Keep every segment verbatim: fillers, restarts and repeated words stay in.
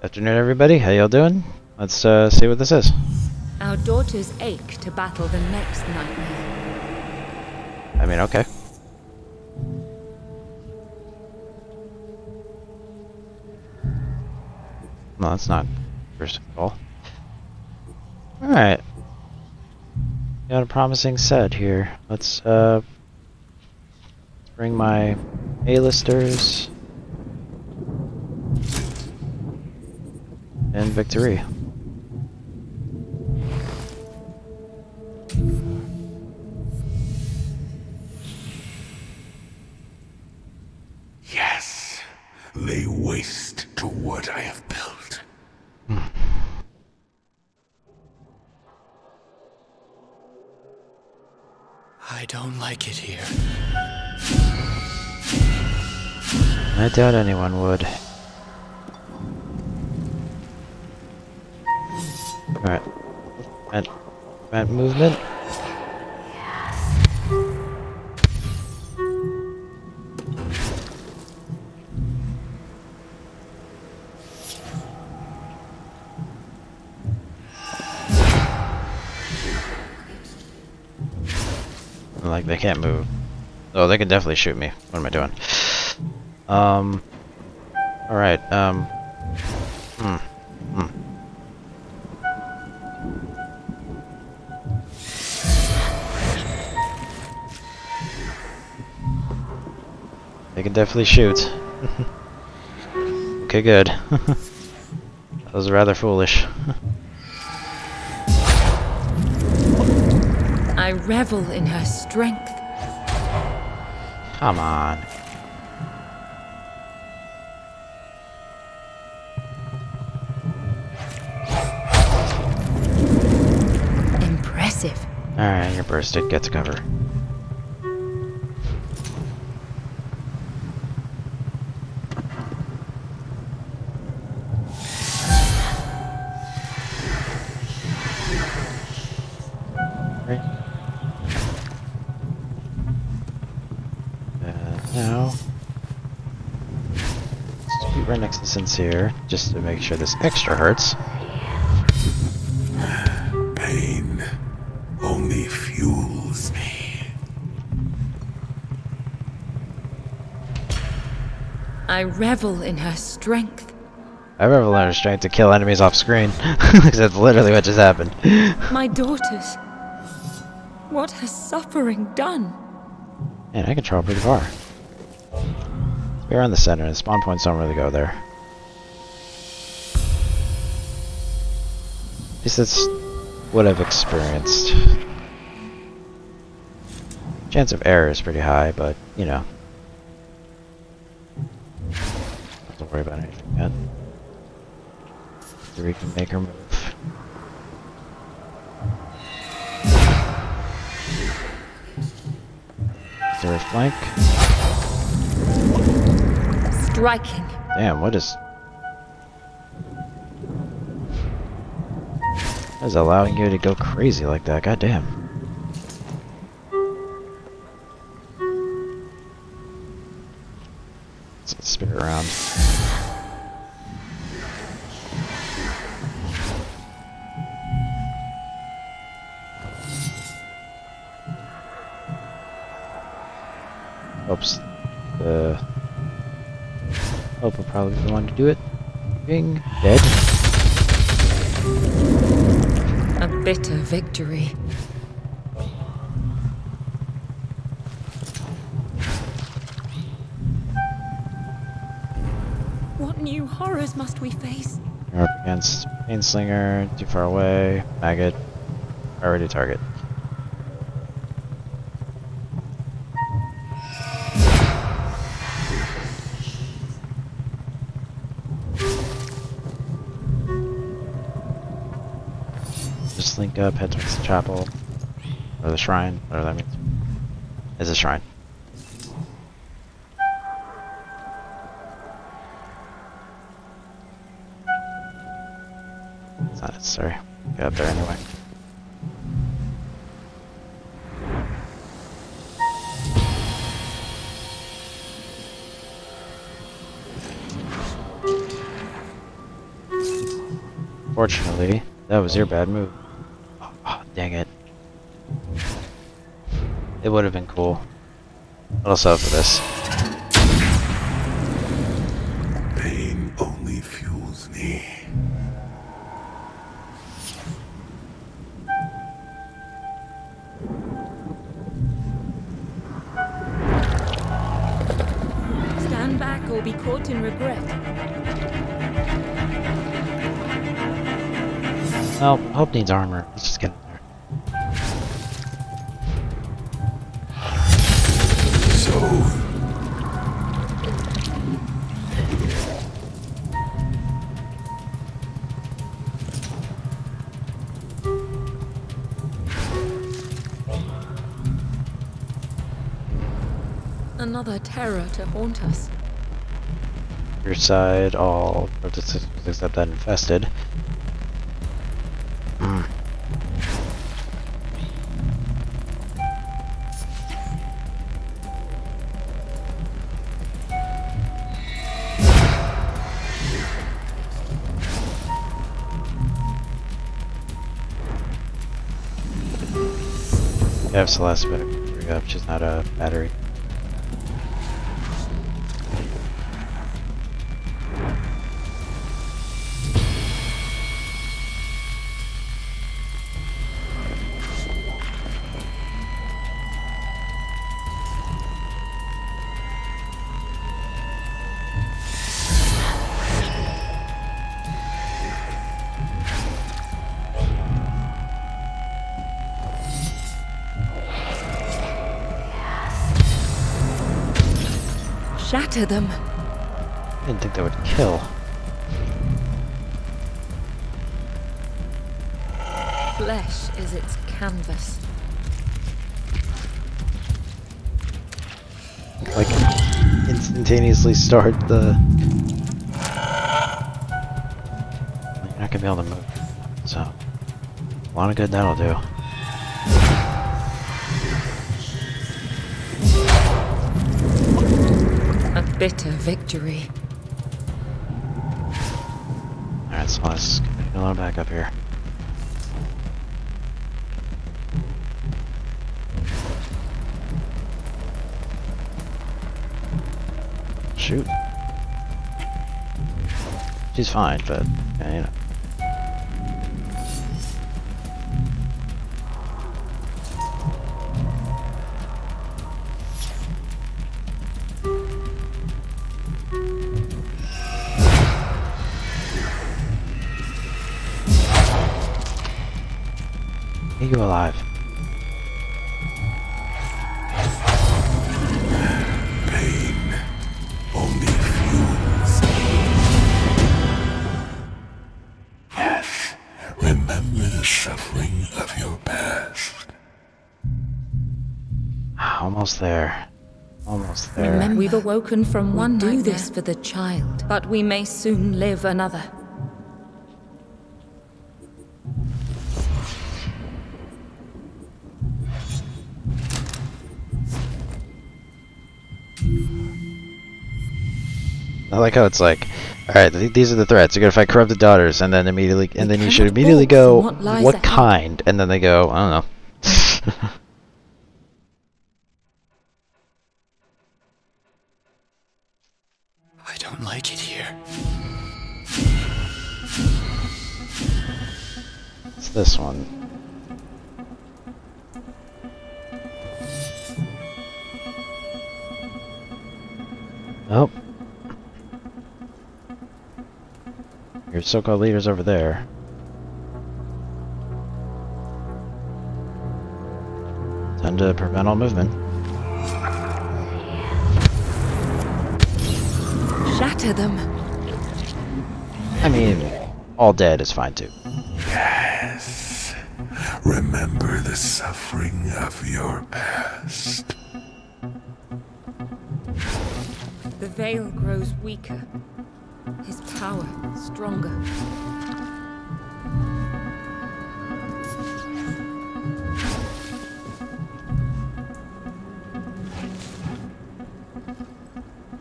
Afternoon, everybody. How y'all doing? Let's uh, see what this is. Our daughters ache to battle the next nightmare. I mean, okay. No, that's not first of all. Alright. Got a promising set here. Let's uh bring my A-listers and victory. Yes, lay waste to what I have built. I don't like it here. I doubt anyone would. Alright. Prevent, prevent movement. Like, they can't move. Oh, they can definitely shoot me. What am I doing? Um. Alright, um. Hmm. Hmm. They can definitely shoot. Okay, good. That was rather foolish. I revel in her strength. Come on. Impressive. Alright, you're bursted. Get to cover. Right. Uh, now, let's be right next to Sincere, just to make sure this extra hurts. Pain only fuels me. I revel in her strength. I've ever learned strength to kill enemies off screen, because that's literally what just happened. My daughters. What has suffering done? Man, I can travel pretty far. We're in the center, and spawn points don't really go there. At least that's what I've experienced. Chance of error is pretty high, but, you know. Don't worry about anything yet. We can make her move. Is there a flank? Striking. Damn, what is... What is allowing you to go crazy like that? God damn. Let's spin it around. Oops. The Hope will probably be the one to do it. Being dead. A bitter victory. What new horrors must we face? You're up against Painslinger, too far away, Maggot, priority target. Just link up, head towards the chapel, or the shrine, whatever that means. It's a shrine. It's not necessary. Get up there anyway. Fortunately, that was your bad move. Oh, oh, dang it. It would have been cool. What else up for this? Pain only fuels me. Stand back or be caught in regret. Well, Hope needs armor. Let's just get in there. So, Another terror to haunt us. Your side, all protesters except that infested. Hmm. I have Celeste back. Bring up. She's not a battery. Shatter them. I didn't think that would kill. Flesh is its canvas. Like, instantaneously start the... You're not gonna be able to move. So, a lot of good that'll do. A bitter victory. Alright, so let's get on back up here. Shoot. She's fine, but, yeah, you know. Are you alive? pain only fuels. Yes, remember the suffering of your past. Almost there. Almost there. Remember, we've awoken from one nightmare. Do this for the child, but we may soon live another. I like how it's like, alright, th these are the threats. You're gonna fight corrupted daughters, and then immediately, and then you should immediately go, what lies what ahead. kind? And then they go, I don't know. I don't like it here. It's this one. Oh. Your so-called leader's over there. Time to prevent all movement. Shatter them. I mean, all dead is fine too. Yes, remember the suffering of your past. The veil grows weaker. His power stronger.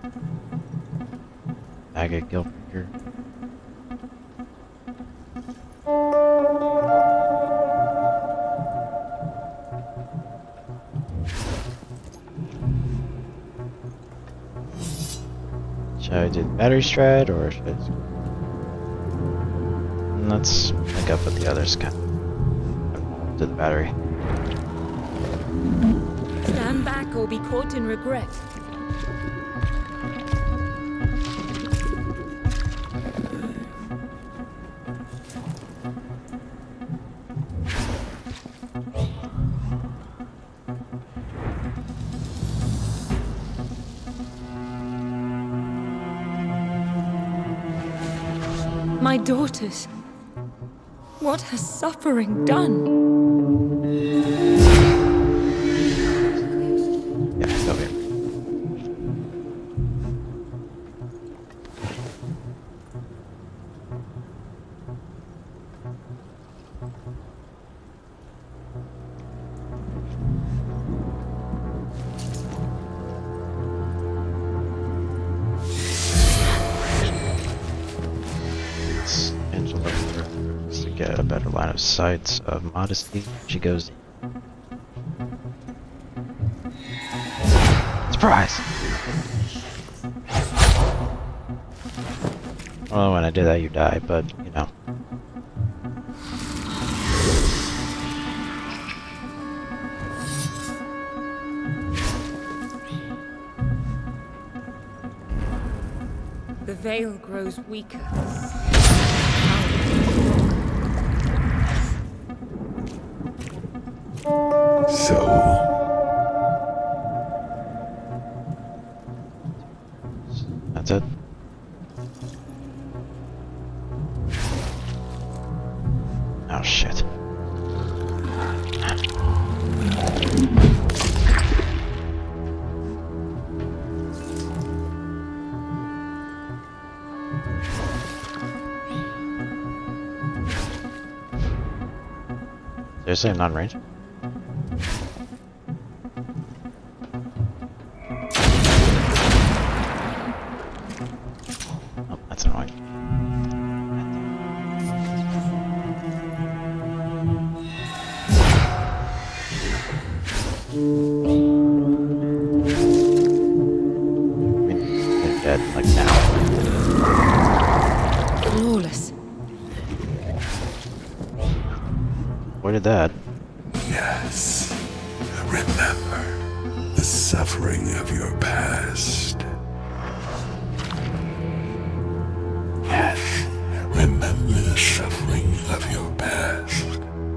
Agate Guildbreaker. do the battery stride, or should I just... Let's link up with the others, kind of, to the battery. Stand back or be caught in regret. My daughters. What has suffering done? Yeah, go here. Angela to get a better line of sight of modesty. She goes. Surprise! Well, when I do that, you die, but you know. The veil grows weaker. So, That's it. Oh shit. They're saying non-range. Oh, that's annoying. I mean, they're dead, like now. Flawless. Where did that? yes, remember the suffering of your past. Yes, remember the suffering of your past.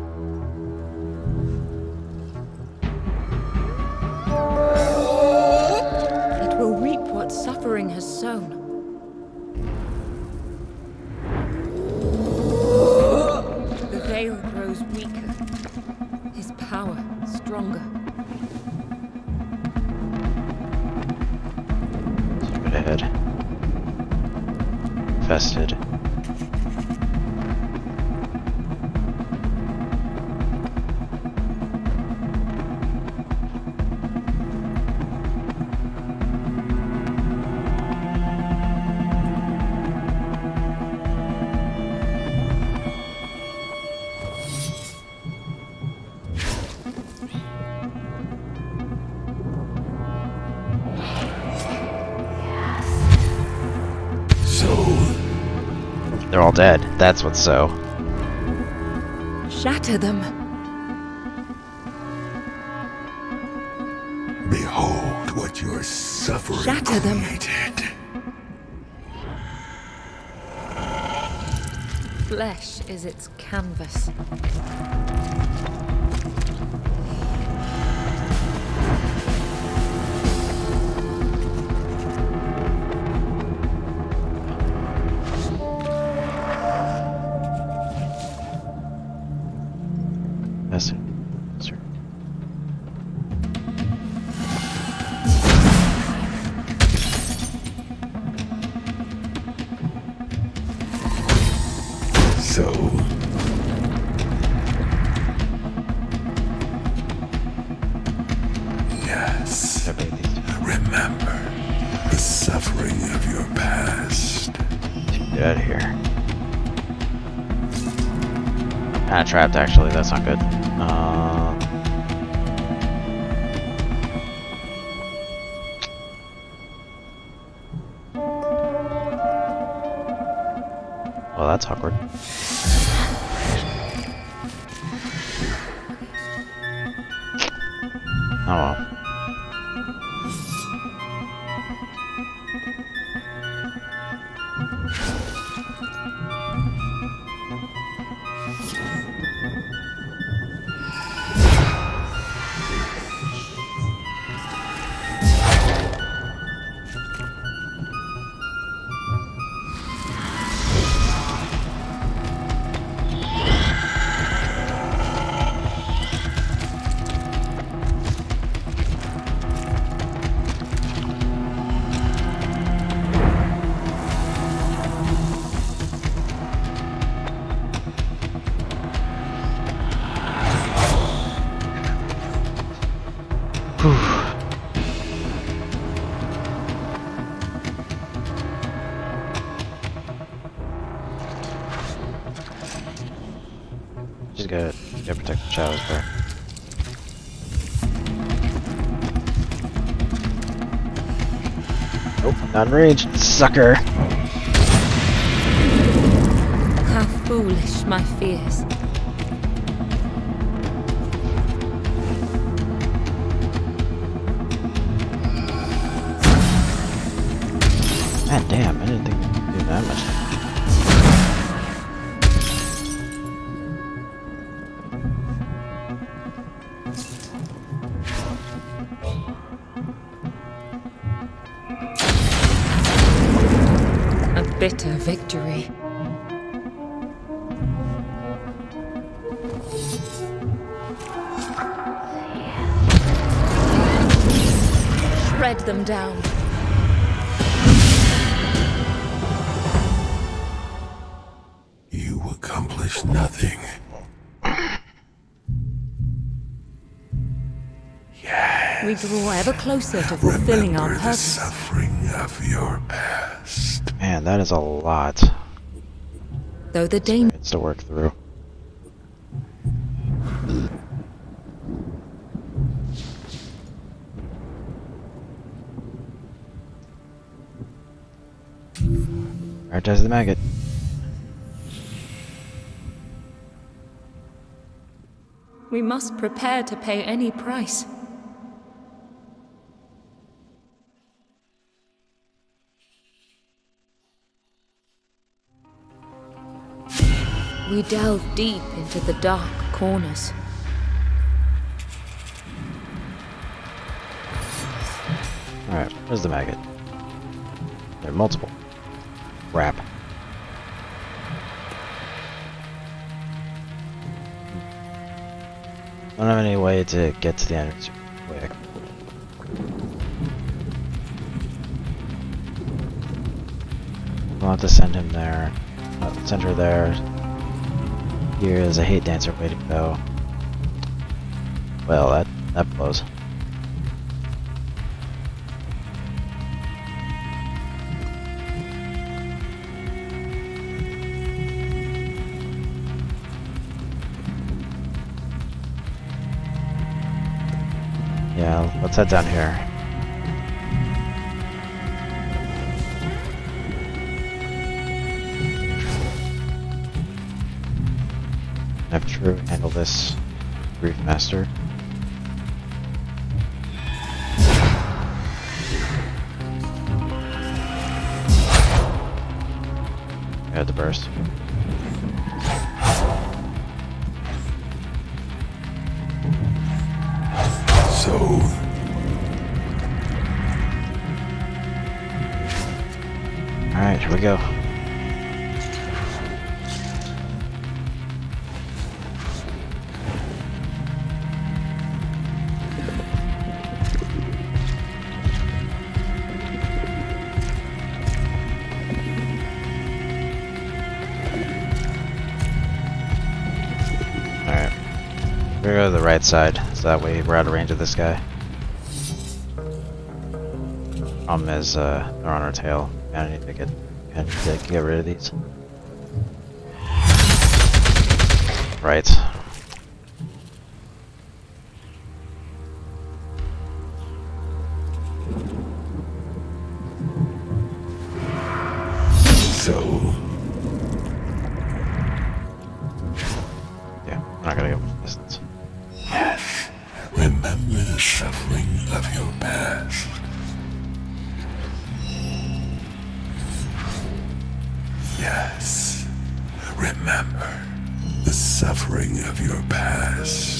It will reap what suffering has sown. The veil grows weaker. His power stronger. Straight ahead. Infested. They're all dead. That's what's so. Shatter them. Behold what your suffering Shatter them. created. Flesh is its canvas. That's it. That's right. So, yes, Everybody needs to remember the suffering of your past. get out of here. Ah, trapped actually. That's not good. Uh, Well, that's awkward. Oh well. Just gotta, gotta protect the shadows there. Nope, not in range, sucker! How foolish my fears. Man, damn, I didn't think it would do that much damage. A bitter victory. Shred them down. You accomplish nothing. Yes. We draw ever closer to fulfilling Remember our the purpose. suffering of your past. Man, that is a lot. Though the danger It's to work through. Prioritize the maggot. we must prepare to pay any price. We delve deep into the dark corners. Alright, where's the maggot? There are multiple. Crap. I don't have any way to get to the entrance super quick. I'll have to send him there. Uh, send her there. Here is a hate dancer waiting to go. Well, that that blows. Yeah, let's head down here. Have True handle this Grief Master. I had the burst. So, Alright, here we go. Alright. We're gonna go to the right side, so that way we're out of range of this guy. Problem is, uh, they're on our tail. I need to get, I need to get rid of these. Right. so, gonna give him distance. Yes. Remember the suffering of your past. Yes. Remember the suffering of your past.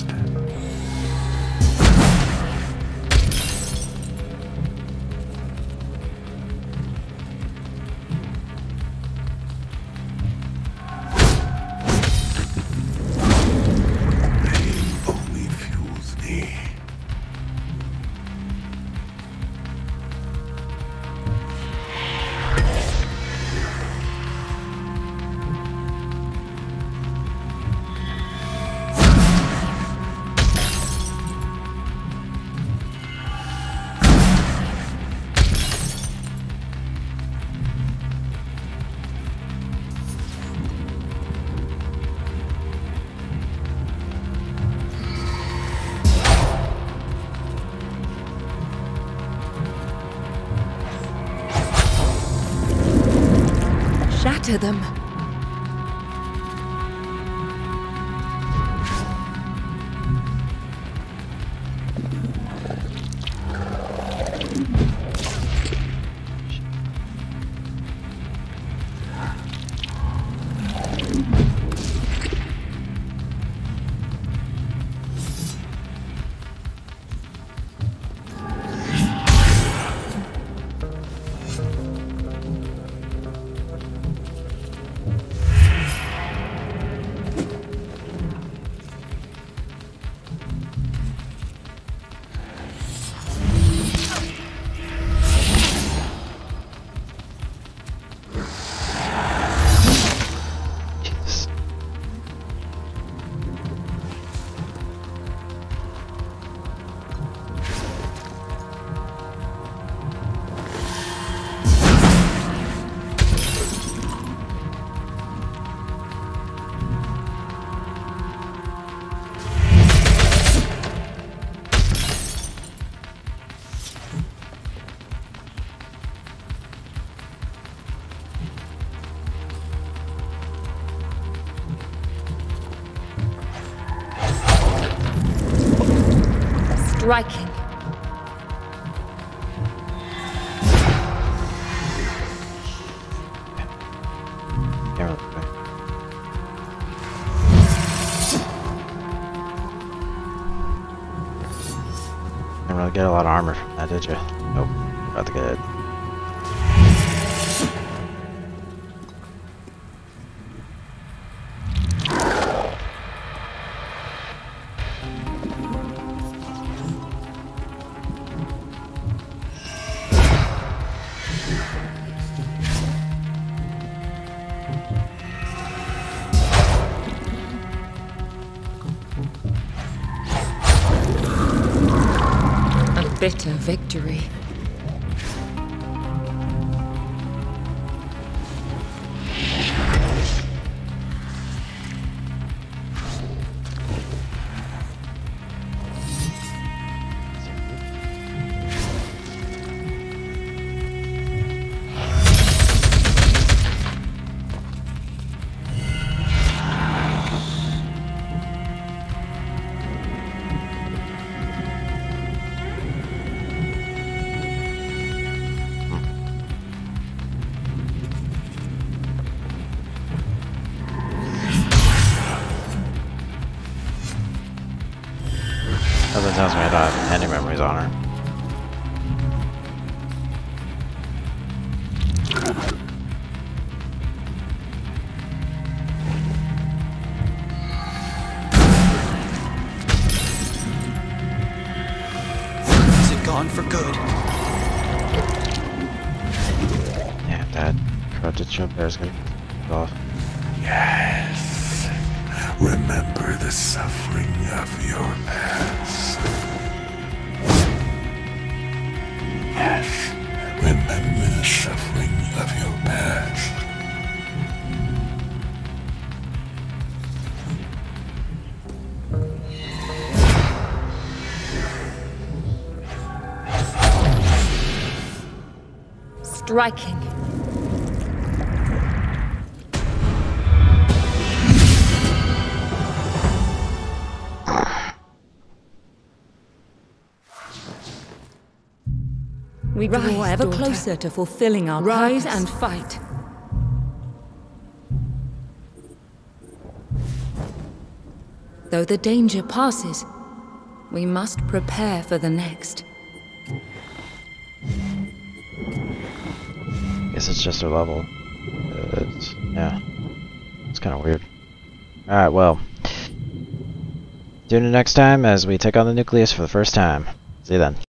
Shatter them. Striking. Yeah, okay. Didn't really get a lot of armor from that, did you? Nope. About to get it. Bitter victory. Something tells me I don't have any memories on her. Is it gone for good? Yeah, that corrupted shield bear is gonna get off. Yes. Remember the suffering of your past. Yes. Remember the suffering of your past. Striking. We draw Rise, ever daughter. closer to fulfilling our Rise purpose. and fight. Though the danger passes, we must prepare for the next. Guess it's just a level. It's, yeah. It's kind of weird. Alright, well. Tune in next time as we take on the Nucleus for the first time. See you then.